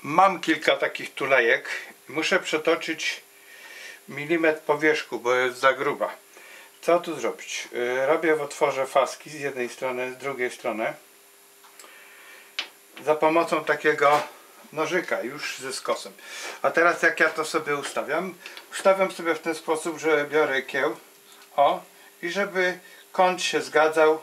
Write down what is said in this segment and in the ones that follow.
Mam kilka takich tulejek. Muszę przetoczyć milimetr po wierzchu, bo jest za gruba. Co tu zrobić? Robię w otworze faski z jednej strony, z drugiej strony. Za pomocą takiego nożyka już ze skosem. A teraz jak ja to sobie ustawiam? Ustawiam sobie w ten sposób, że biorę kieł i żeby kąt się zgadzał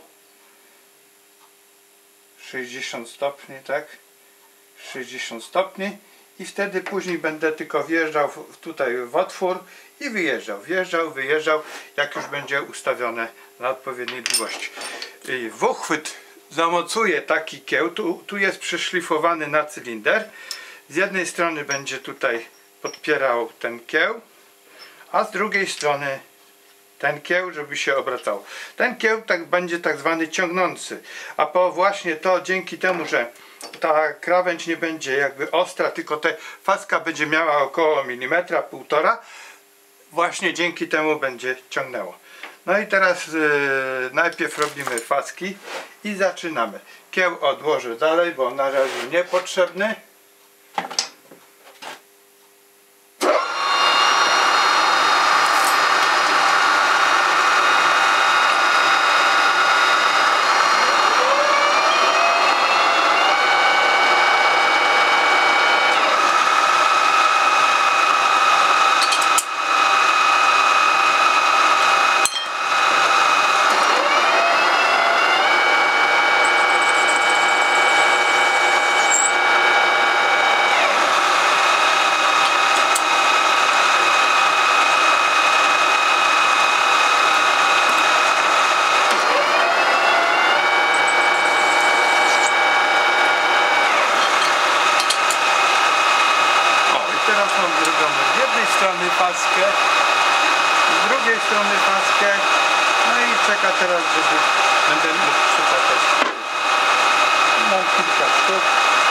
60 stopni, tak? 60 stopni i wtedy później będę tylko wjeżdżał tutaj w otwór i wjeżdżał, wyjeżdżał, jak już będzie ustawione na odpowiedniej długości. W uchwyt zamocuję taki kieł, tu jest przyszlifowany na cylinder. Z jednej strony będzie tutaj podpierał ten kieł, a z drugiej strony ten kieł, żeby się obracał. Ten kieł będzie tak zwany ciągnący, a właśnie to dzięki temu, że ta krawędź nie będzie jakby ostra, tylko ta faska będzie miała około milimetra, półtora, właśnie dzięki temu będzie ciągnęło. No i teraz najpierw robimy faski i zaczynamy. Kieł odłożę dalej, bo na razie niepotrzebny. Z jednej strony paskę, z drugiej strony paskę, no i czeka teraz, żeby będę mógł przypatać. Mam kilka sztuk.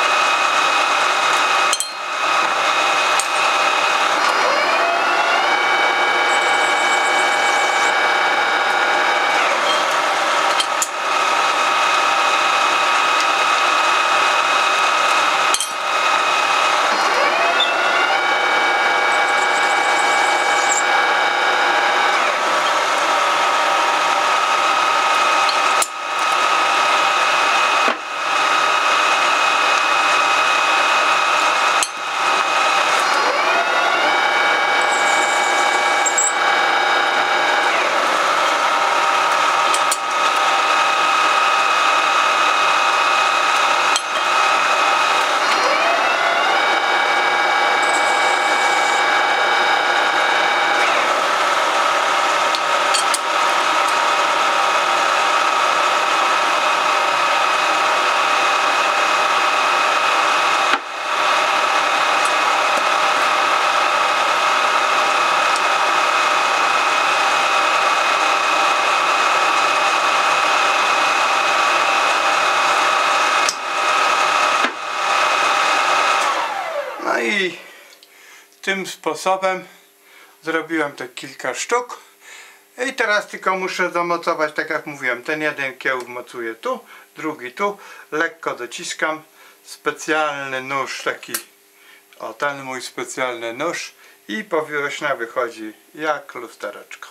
I tym sposobem zrobiłem te kilka sztuk i teraz tylko muszę zamocować, tak jak mówiłem, ten jeden kieł mocuję tu, drugi tu, lekko dociskam, specjalny nóż taki, ten mój specjalny nóż i powierzchnia wychodzi jak lustereczko.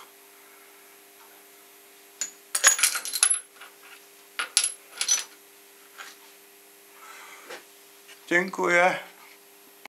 Dziękuję.